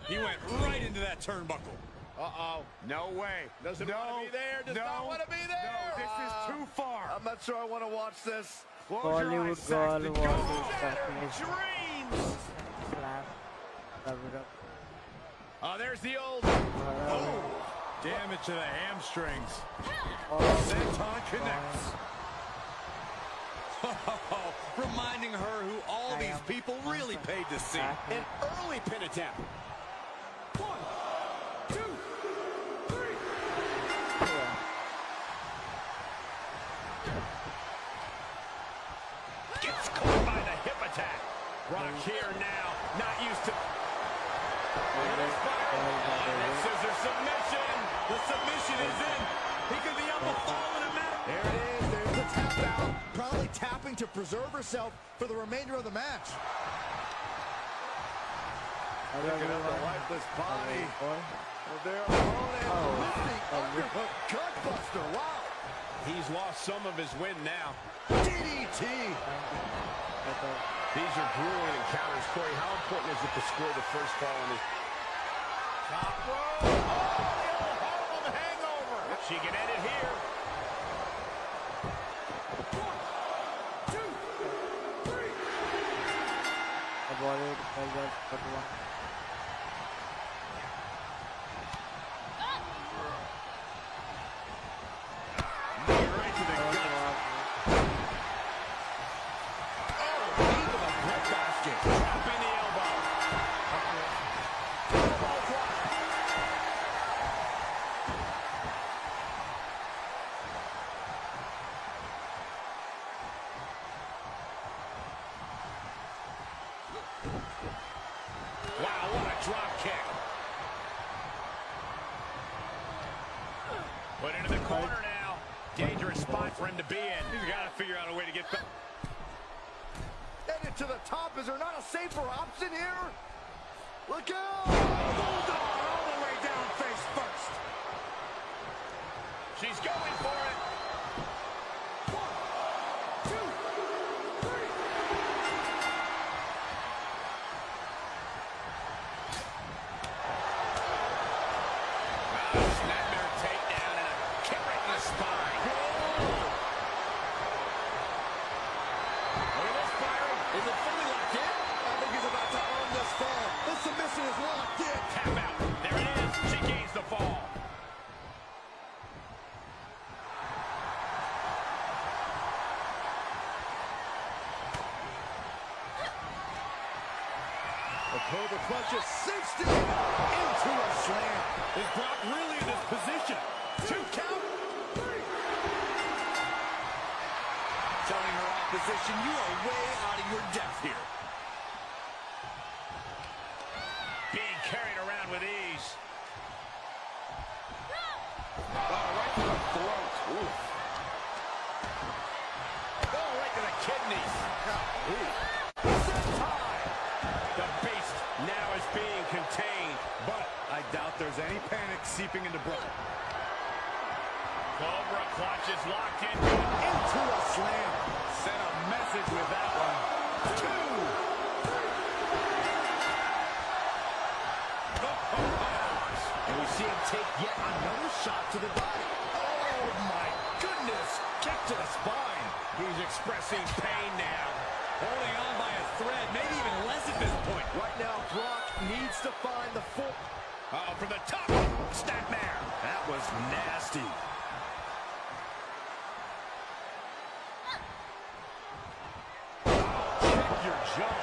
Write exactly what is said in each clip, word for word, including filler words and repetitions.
He went right into that turnbuckle. Uh-oh. No way. Doesn't no, want to be there. Does no, not want to be there. No, this uh, is too far. I'm not sure I want to watch this. Close Bollywood your eyes, Saxton. girl Go! was Shattered dreams. Slap. Cover up. Oh, there's the old. Oh, damage to the hamstrings. Oh, Senton connects. Oh, reminding her who all these people really paid to see. An early pin attempt. One, two, three. Gets caught by the hip attack. Brock here now, not used to. Scissor submission. The submission is in. He could be up a fall in a minute. There it is. There's the tap out. Probably tapping to preserve herself for the remainder of the match. Looking at the lifeless body of their opponent. Oh. Lifting Oh, underhook gutbuster. Wow. He's lost some of his wind now. D D T. These are grueling encounters. Corey, how important is it to score the first fall in this? Top rope. Oh, the old Harlem hangover. She can end it here. One, two, three. Bollywood girl but one. Right to the gut. Oh, knee to the breadbasket. Dropping the elbow. Elbow drop. Wow, what a drop kick. Put into the corner now. Dangerous spot for him to be in. He's got to figure out a way to get back. Headed to the top. Is there not a safer option here? Look out! Bulldog all the way down face first. She's going for it. One, two, three. Wow, snapmare takedown and a kick right in the spine. Look at this, Byron. Is it fully locked in? I think he's about to earn this fall. The submission is locked in. Tap out. There it is. She gains the fall. The Cobra clutches Sixty into a slam. Is Brock really in this position? Two count. Three. Telling her opposition, you are way out of your depth here. Being carried around with ease. Oh, right to the throat. Oof. Oh, right to the kidneys. Ooh. Sentai. The beast now is being contained, but I doubt there's any panic seeping into Brock. Cobra clutch is locked in. Into a slam. Sent a message with that one. Two. And we see him take yet another shot to the body. Oh, my goodness. Kick to the spine. He's expressing pain now. Holding on by a thread, maybe even less at this point. Right now, Brock needs to find the full. Uh-oh, from the top. Snapmare. That was nasty. Check your jump.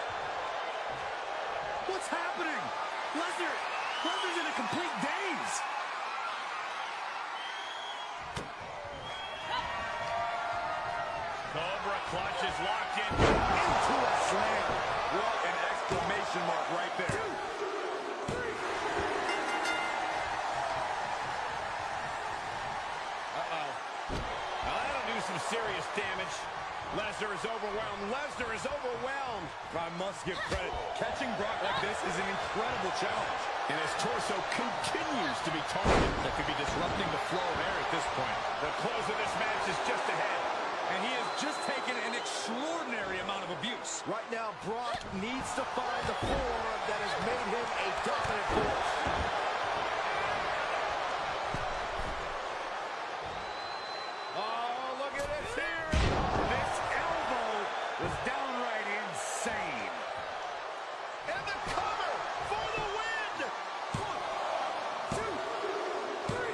What's happening? Lesnar, Lesnar's in a complete daze. Cobra clutch is locked in. Into a slam. What an exclamation mark right there. Two, three. Uh-oh. Now that'll do some serious damage. Lesnar is overwhelmed. Lesnar is overwhelmed. I must give credit. Catching Brock like this is an incredible challenge. And his torso continues to be targeted. That could be disrupting the flow of air at this point. The close of this match is just ahead. And he has just taken an extraordinary amount of abuse. Right now, Brock needs to find the form that is has made him a dominant force. Oh, look at this here. This elbow was downright insane. And the cover for the win! One, two, three.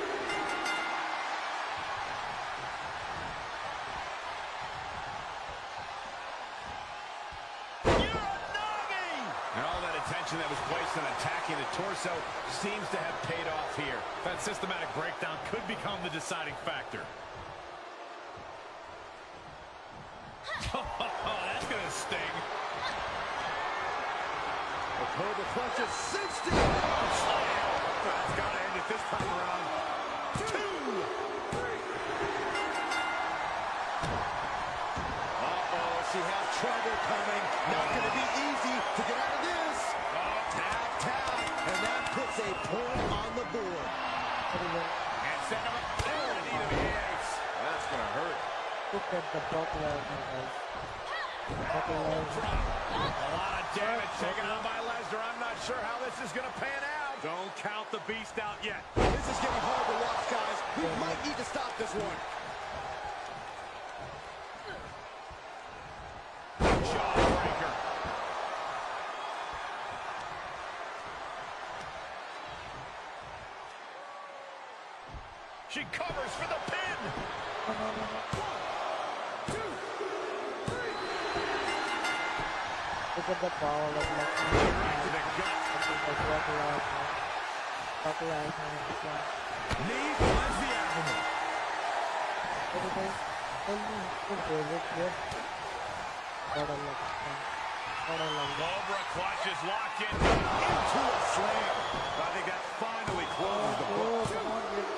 Uranagi! And all that attention that was placed on attacking the torso seems to have paid off here. That systematic breakdown could become the deciding factor. Oh, that's gonna sting. The Cobra clutches sixty. That's gotta end it this time around. Two, three. Uh-oh, she has trouble coming. Not gonna be easy to get out of this. Tap, tap, and that puts a point on the board. And send him up. Oh, the knee to the ace. That's gonna hurt. Look at the Brock Lesnar, guys. Brock Lesnar. A lot of damage taken on by Lesnar. I'm not sure how this is going to pan out. Don't count the beast out yet. This is getting hard to watch, guys. We might need to stop this one. Jawbreaker. She covers for the pin. No, no, no, no. Two, three. Look at the power of Lesnar. Right to the gut. Brock Lesnar. Brock Lesnar. This one. Knee finds the abdomen. What is it? Tell me who favorite here. What a look. What a look. Cobra clutch is locked in into a slam. I think that finally closes the book. Oh, come on, dude.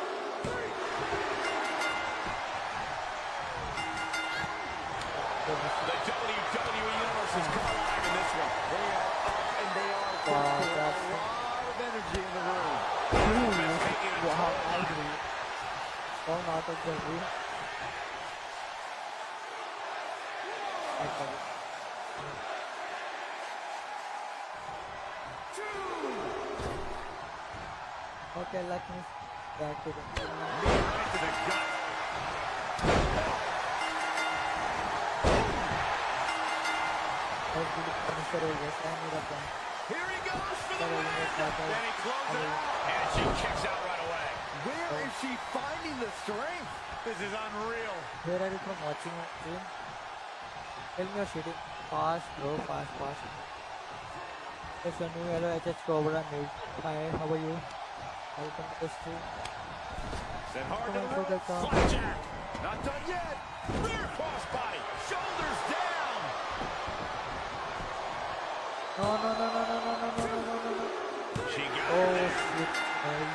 The W W E Universe is come alive in this one. They are up and they are Wow, putting a that's- lot of energy in the room. Wow, I agree. Gone out of the ring. Okay. Okay, let me back to the. Right to the gut. Let's do the finisher over. Stand it up. Here he goes for the Sorry, win. Miss Tata. Then he closes it out. And she kicks out right away. Where is she finding the strength? This is unreal. Where are you from watching stream? Tell me your shooting. Fast, bro. Fast, fast. Yes, your new hello H H Cobra Mid. Hi, how are you? Welcome to the stream. Set hard Come to on, the for the rope. count. Flapjack. Not done yet. Rear cross body. Shoulders down. No, no, no, no, no, no, no, no, no, no, no. She got Oh, it there. shit. Nice.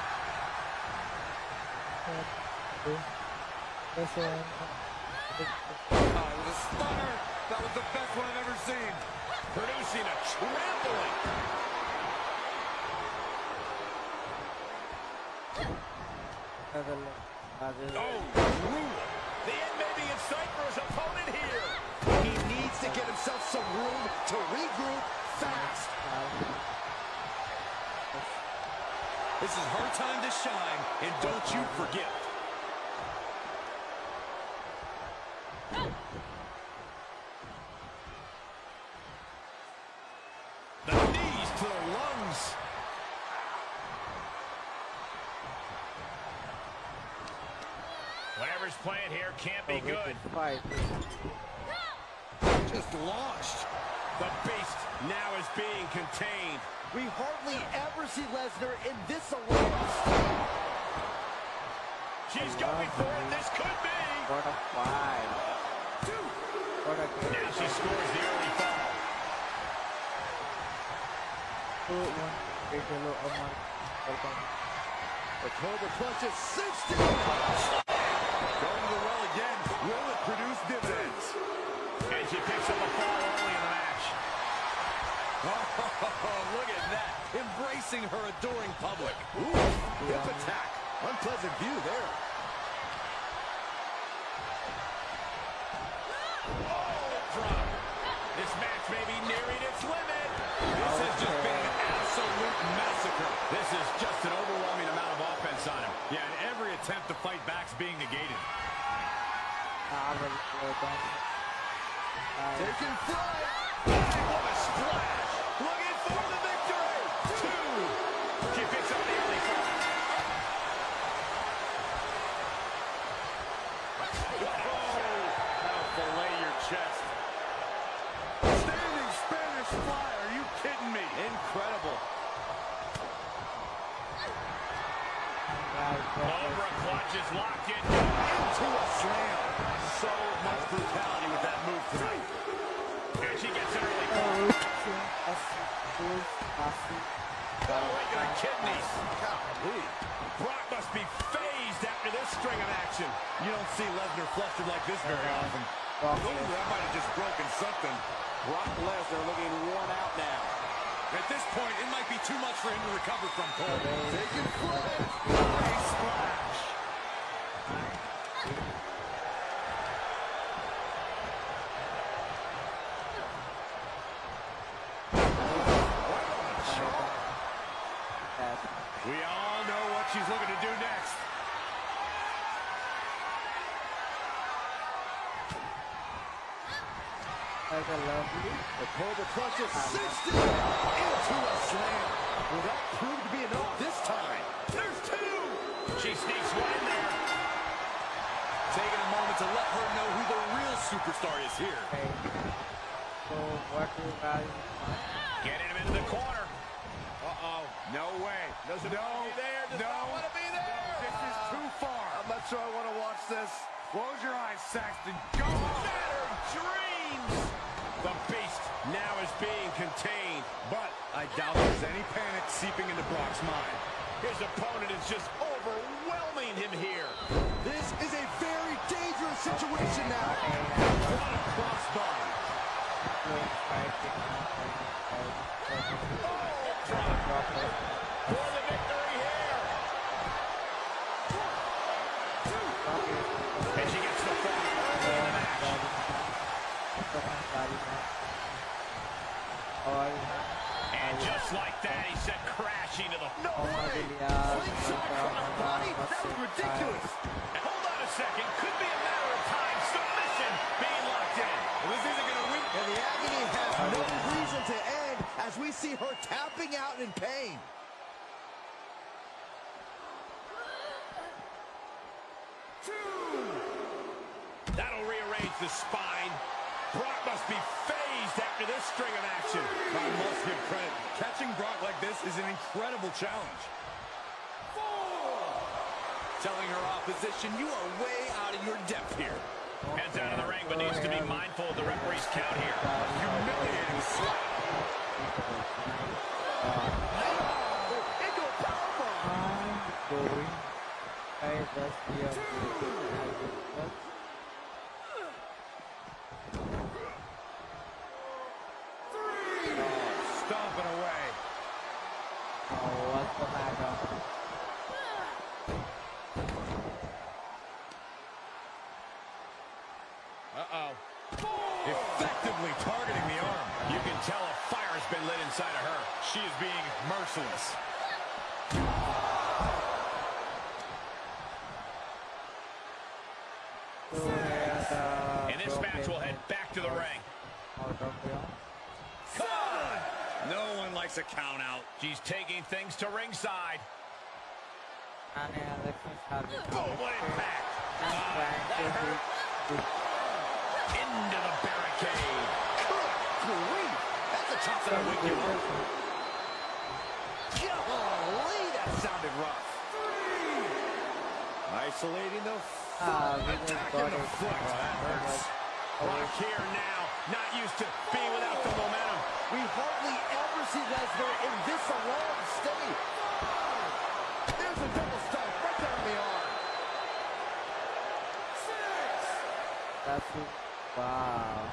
Okay. Yes, one. Oh, it was a stunner. That was the best one I've ever seen. Producing a trampling. Another look. Another look. Oh, brutal. The end may be in sight for his opponent here. He needs to get himself some room to regroup fast. This is her time to shine, and don't you forget. The knees to the lungs. Whatever's playing here can't be good. Fight. Just launched. The beast now is being contained. We hardly ever see Lesnar in this arena. She's going for it. This could be. What a fight. What a great Now she scores the early fall. two one. Great hello, Amar. Welcome. The Cobra clutches sixty. Going to the well again. Will it produce dividends? And she picks up a fall early in the match. Oh, look at that. Embracing her adoring public. Ooh, hip attack. Unpleasant view there. Oh, drop. This match may be nearing its limit. This is just This is just an overwhelming amount of offense on him. Yeah, and every attempt to fight back's being negated. Ah, well, well done. Uh, Taking flight. What a splash! Looking for the victory! Two! She picks up the early fall. Oh! That'll fillet your chest. Standing Spanish fly, are you kidding me? Incredible. Cobra clutch is locked in. Into a slam. So much brutality with that move tonight. And she gets an early call. Oh, right to the kidneys. Golly. Brock must be phased after this string of action. You don't see Lesnar flustered like this very often. Ooh, that might have just broken something. Brock Lesnar looking worn out now. At this point, it might be too much for him to recover from, Cole. Taking flight. Nice splash. We all know what she's looking to do next. That's a lovely. The Cobra clutch is sixty into a slam. Will that prove to be enough this time? There's two. She sneaks one in there. Taking a moment to let her know who the real superstar is here. Okay. So what do you guys want? Getting him into the corner. Uh-oh. No way. Doesn't no, want to be there. Does no, not want to be there. No, this is too far. I'm not sure I want to watch this. Close your eyes, Saxton. Go. Shattered dreams. The beast now is being contained. But I doubt there's any panic seeping into Brock's mind. His opponent is just overwhelming him here. This is a very dangerous situation now. What a crossbody. For the victory here. And she gets the fall early in the match. And just like that, he sent crashing to the... No way! Slingshot crossbody? That was ridiculous. And hold on a second. Could be a matter of time. Submission being locked in. This isn't going to win. And the agony has no reason to end as we see her tapping out in pain. That'll rearrange the spine. Brock must be phased after this string of action. I must give credit. Catching Brock like this is an incredible challenge. Four. Telling her opposition, you are way out of your depth here. Heads out of the ring, but needs to be mindful of the referee's count here. Humiliating slap. Into a powerbomb. I'm going. I just hear the Stomping away. Oh, what's the matter? Uh-oh. Effectively targeting the arm. You can tell a fire has been lit inside of her. She is being merciless. So here the And this match will head back to the ring. out of here. Come on! No one likes a count out. She's taking things to ringside. And uh, let me start it. Oh, what impact! And trying to hit it. Into the barricade. Grief. That's a chop that'll wake you up. Golly, that sounded rough. Isolating the Ah, we just got the it. foot. That hurts. Brock here now, not used to being without the momentum. We hardly ever see Lesnar in this alarmed state. There's a double stomp right down the arm. Six. That's it. Wow.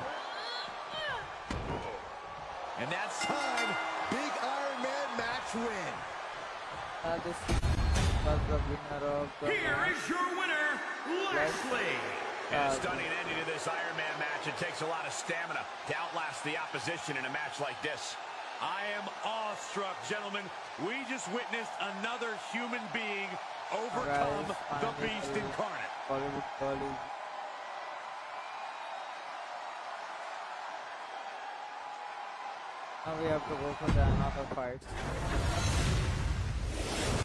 And that's time. Big Iron Man match win. Uh, this was the winner of the Here match. is your winner, Lashley. And a Uh, stunning ending to this Iron Man match. It takes a lot of stamina to outlast the opposition in a match like this. I am awestruck, gentlemen. We just witnessed another human being overcome Guys, the finally, beast incarnate. Bollywood Dolly. Now we have to go for the another fight.